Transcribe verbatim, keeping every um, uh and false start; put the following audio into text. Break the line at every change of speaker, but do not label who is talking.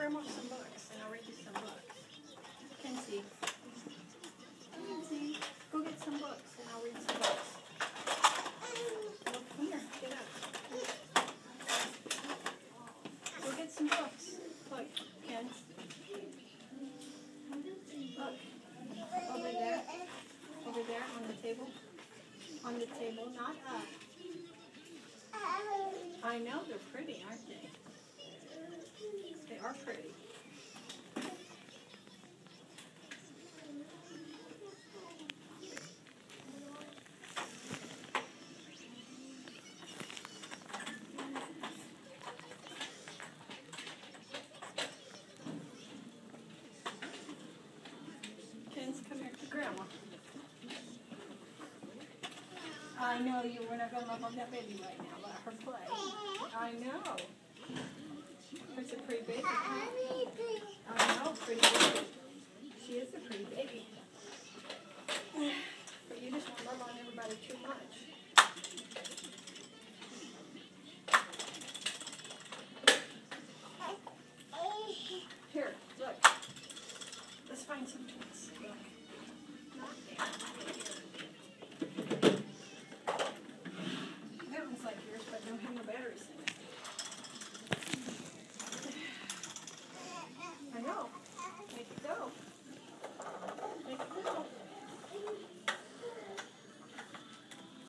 Grandma some books, and I'll read you some books. Kenzie. Kenzie, go get some books, and I'll read some books. Look, come here, get up. Go get some books. Look, Ken. Look. Over there. Over there on the table. On the table, not up. I know they're pretty, aren't they? They are pretty. Ken's come here to Grandma. I know you were not going to love on that baby right now. Let her play. I know. There's a pretty baby. I know, pretty baby. She is a pretty baby. But you just want to love on everybody too much. Here, look. Let's find some toys. Look. Not there.